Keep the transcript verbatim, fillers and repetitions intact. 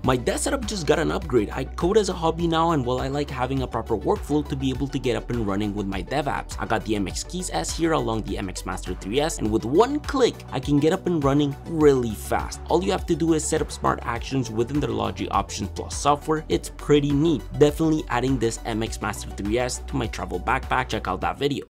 My desk setup just got an upgrade. I code as a hobby now, and while I like having a proper workflow to be able to get up and running with my dev apps, I got the M X Keys S here along the M X Master three S, and with one click, I can get up and running really fast. All you have to do is set up smart actions within the Logi Options Plus software. It's pretty neat. Definitely adding this M X Master three S to my travel backpack. Check out that video.